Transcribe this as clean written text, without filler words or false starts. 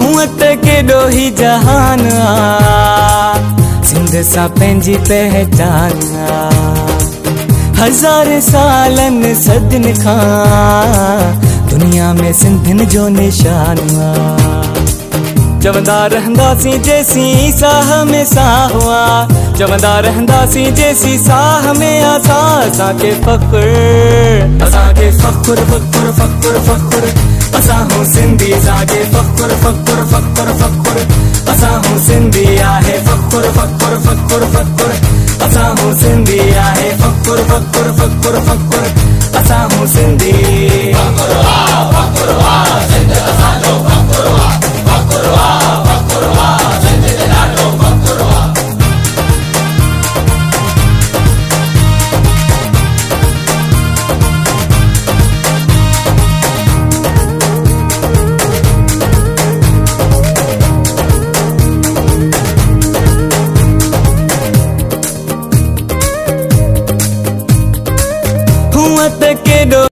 केॾो ही जहान सिंध सां पंहिंजी पहचान हज़ार सालनि सदियुनि खां दुनिया में सिंधियुनि जो निशान चवंदा रहंदासीं जेसीं साह में साह हुआ चवंदा रहंदासीं जेसीं साह में असांखे फ़ख़्रु फ़ख़्रु फ़ख़्रु फ़ख़्रु फ़ख़्रु असां हूं सिंधी असांखे फ़ख़्रु फ़ख़्रु फ़ख़्रु फ़ख़्रु असां हूं सिंधी आहे फ़ख़्रु फ़ख़्रु फ़ख़्रु फ़ख़्रु असां हूं सिंधी आहे फ़ख़्रु फ़ख़्रु फ़ख़्रु फ़ख़्रु असां हूं सिंधी केॾो